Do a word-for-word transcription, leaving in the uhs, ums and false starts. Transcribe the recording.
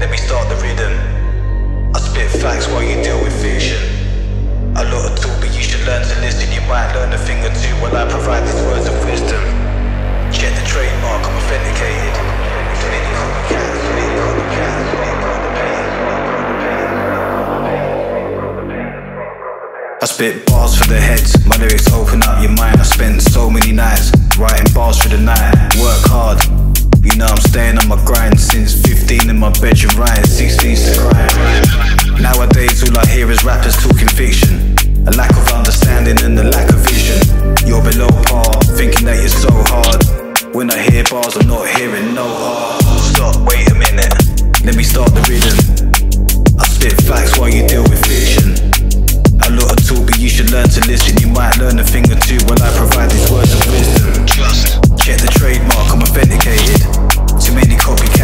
Let me start the rhythm. I spit facts while you deal with fiction. A lot of talk, but you should learn to listen. You might learn a thing or two while I provide these words of wisdom. Check the trademark, I'm authenticated. Many copycats, many copycats, many copycats. I spit bars for the heads, my lyrics open up your mind. I spent so many nights writing bars for the night. Work hard, you know I'm staying on my grind. Since fifteen in my bedroom writing, sixteen's to grind. Nowadays all I hear is rappers talking fiction. A lack of understanding and a lack of vision. You're below par, thinking that you're so hard. When I hear bars I'm not hearing no art. Stop, wait a minute, let me start the rhythm. I spit facts while you deal with fiction. A lot of talk, but you should learn to listen. You might learn a thing or two while I provide these words of wisdom. Just check the trademark, I'm authenticated. Too many copycats.